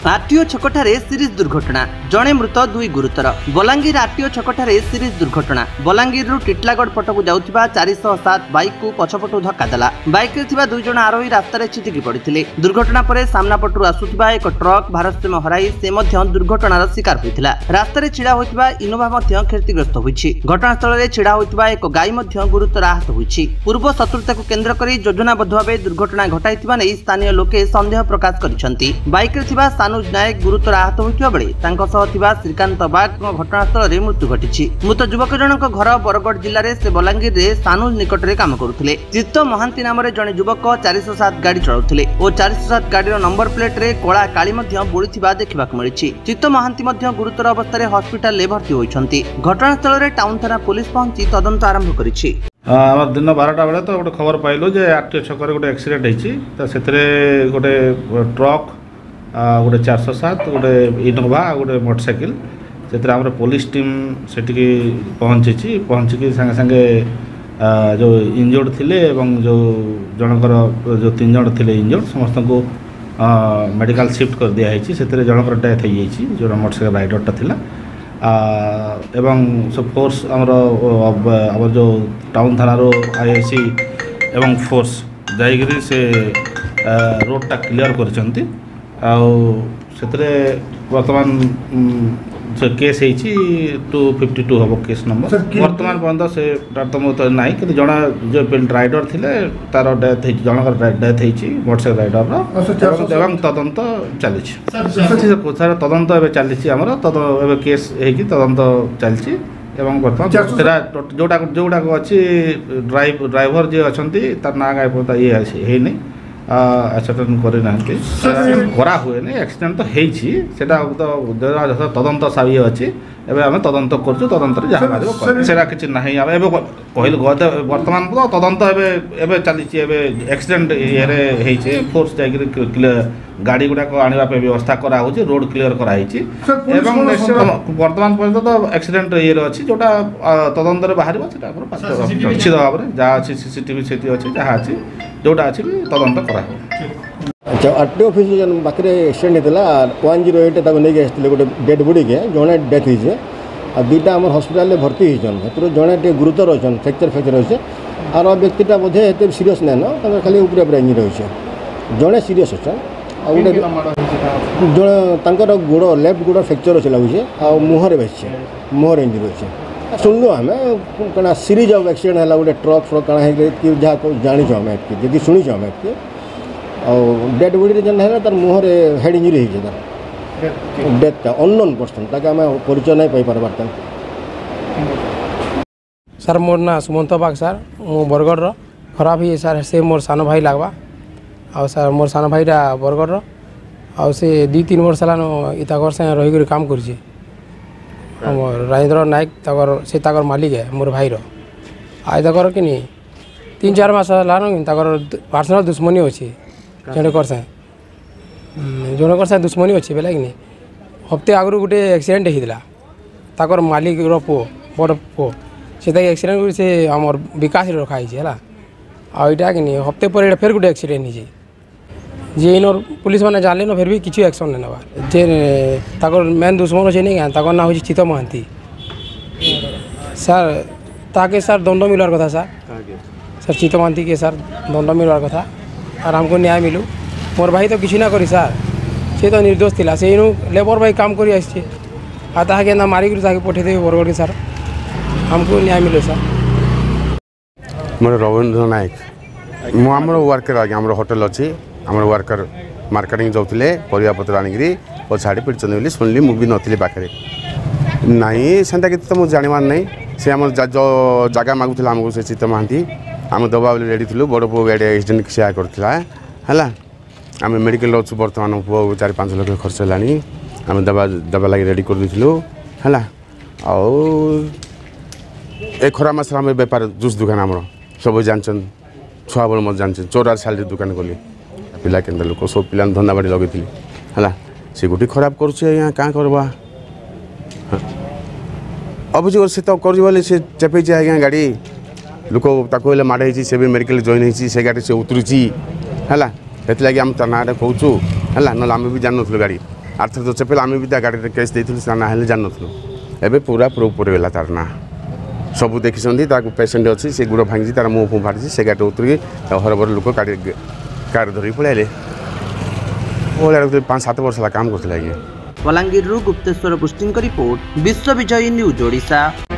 RTO छकठारे series दुर्घटना जड़े मृत दुई गुरुतर। बलांगीर आरटीओ छकठारे सीरीज दुर्घटना। बलांगीर टिटलागढ़ पटकू जाउथिबा 407 बाइक को पछपटू धक्का देला। बाइक रे थिबा दुई जण आरोही रास्ता रे छिटिकी पड़िथिले। दुर्घटना परे सामना पटू आसुथिबा एक ट्रक भारसाम्य हराई से मध्य दुर्घटनार शिकार होइथिला। रास्ता रे छिड़ा होइथिबा इनोभा मध्य क्षतिग्रस्त होइछि। घटनास्थल रे छिड़ा होइथिबा एक गाई मध्य गुरुतर आहत होइछि। पूर्व शत्रुता को केंद्र करी योजनाबद्ध भाबे दुर्घटना घटाइथिबा नै स्थानीय लोके संदेह प्रकाश करिसंती। बाइक रे थिबा सानुज नायक गुरुतर आहत होइथिबा बेले तांको सह थिबा श्रीकांत बाग घटनास्थल रे मृत्यु घटिछि। मृत युवक जनक घर बरगढ़ जिल्ला रे से बलांगीर रे सानुज निकट रे काम करुथिले। चित्त महांती नाम रे जने युवक 407 गाड़ी चलाउथिले ओ 407 गाड़ीर नंबर प्लेट रे कळा काली मध्य बोलिथिबा देखिबाक मिलिछि। चित्त महांती मध्य गुरुतर अवस्था रे हॉस्पिटल ले भर्ती होइछंती। घटनास्थल रे टाउन थाना पुलिस पहुंची तदंत आरंभ करिछि। दिन 12टा बेले तो गोटे खबर पाइलु जे आरटीओ छक गोटे एक्सीडेंट होइछि। तो सेतरे गोटे ट्रक गोटे 407 गोटे इनोवा गोटे मोटरसाइकिल से आम पुलिस टीम से पहुँची संगे संगे जो इंजर्ड थिले एवं जो जनकर जो 3 जण थिले इंजर्ड समस्त को मेडिकल शिफ्ट कर दिया है। से जनकर डेथ हो जाइए जो मोटरसाइकिल राइडरटा थिला एवं सब फोर्स आमर जो टाउन थाना आईआईसी एवं फोर्स जाइए से रोडटा क्लियर करछंती। वर्तमान से केस 252 हम केस नंबर वर्तमान पर्यटन से तो ना कि जना जो राइडर थे तार डेथ जनकर डेथ होती मोटरसाइकिल राइडर तदंत चली तदंत चली आमर केस तदंत चलती जोटा जोटा अच्छी ड्राइवर जी अच्छा तार ना ये है नहीं एक्सीडेंट करा हुए नहीं एक्सीडेंट तो होता तो तदंत सावी अच्छी एवं आम तदंत कर तदंत जहाँ बाहर किसी ना कहल वर्तमान तो तदंत एवं चली एक्सीडेंट ये फोर्स जा गाड़ी गुड़ाक आने व्यवस्था कराई रोड क्लीयर कराई वर्तमान पर्यटन तो एक्सीडेंट ये अच्छी जोटा तदंत बाहर निश्चित भाव में जहाँ अच्छी सीसीटीवी से अच्छी जहाँ अच्छी जोटा अच्छी तदंत करा। अच्छा आरटीओ ऑफिस जन बाकी एक्सीडेंट होता 108 नहीं आसते गोटे डेड बॉडी के जड़े डेथ होइए आ दुईटा आम हस्पिटाल भर्ती होती जड़े गुरुतर अच्छा फ्रैक्चर अच्छे आर व्यक्तिटा बोधे एत सीरीयस ना खाली ऊपर ऊपर इंजरी होइए जड़े सीरीयस अच्छा गोटे जड़े गोड़ लेफ्ट गोड़ फ्रैक्चर अच्छे लगुचे आ मुहर बेचे मुहर इंजरी अच्छे शुणु आम कौन सीरीज ऑफ एक्सीडेंट है गोटे ट्रक फ्रक कण है जहाँ जानी आम जी शुणीच आम डेड बॉडी जेन है तार मुहर हेड इंजरी होता डेथटा अननोन पर्सन ताके आम परिचय नहीं पाइबार। सर मोर ना सुमंत बाग सर मो बरगढ़ खराब ही सर से मोर सान भाई लगवा आ सर मोर सान भाईटा बरगढ़ आ से 2-3 वर्ष है इताकर से रही काम कर राजेंद्र नायक से मालिक है मोर भाईर आ तक कि 3-4 मास है पर्सनल दुश्मनी अच्छी जनकर से दुश्मनी अच्छी बेला कि हफ्ते आगु गोटे एक्सीडेंट होता मालिक पु बड़ पु से एक्सीडेंट से आम विकास रखाई है आईटा कि हफ्ते पर फिर गोटे एक्सीडेंट हो जी इन पुलिस मैंने जानले न फिर भी किसी एक्शन नहीं नवा जे मेन दुश्मन अच्छे नहीं क्या ना हूँ चित्त महांती सर ताके सर दंड मिलवार कथा सर चित्त महांती के सर दंड मिलवार कथा और हमको न्याय मिलू मोर भाई तो किसी ना करी सर से तो निर्दोष थिला से इनु लेबर भाई काम करी आसছে आता है ना मारिक पठे देवे बरगढ़ के सर हमको न्याय मिले सर। मोर रविंद्र नायक मु आमर वर्कर आगे आम होटेल अच्छी आम वर्कर मार्केटिंग जाऊे परिवापत्र आनिकी और छाड़ी पिटन बोली शुणिली मुझे नी पाखे नाई सेंता कि तो मुझे जानवर नहीं से आम जगह मागुला आमको से चित्त महांती आम दबा बोले रेडी थी बड़ पु गाड़ी एक्सीडेंट से करता है आम मेडिकल अच्छु बर्तमान पु 4-5 लाख खर्च है आम दबा लगे रेडी कर देलु है ए खरा मास आम बेपार जूस दुकान आम सब जानचन छुआ बड़ मत जानचे चोरार साल दुकान कली पिला के लोक सब पिला धंदा बाड़ी लगे है सी गोटे खराब करुँ क्या करवा अभियोग से तो कर से चेपे आज्ञा गाड़ी लोक ताको माड़ से भी मेडिकल जॉइन होती से गाड़ी से उतरी है से आम ता ना कहूँ है ना आम भी जान गाड़ी आर्थ तो चपेल आम भी गाड़ी केस देथिलु से ना हेले जान नथलु एबे पूरा प्रूफ पर गेला तार ना सब देखिसंदी ताको पेशेंट अछि से गुड़ भांगी तार मुंह फु फाड़ी से गाड़ी उतरी हरबर लोक गाड़ी कार धरी पळाइले ओला 5-7 वर्ष ला काम करथला आगे बलांगीर गुप्तेश्वर पुष्टिंग रिपोर्ट विश्व विजयी न्यूज ओडिशा।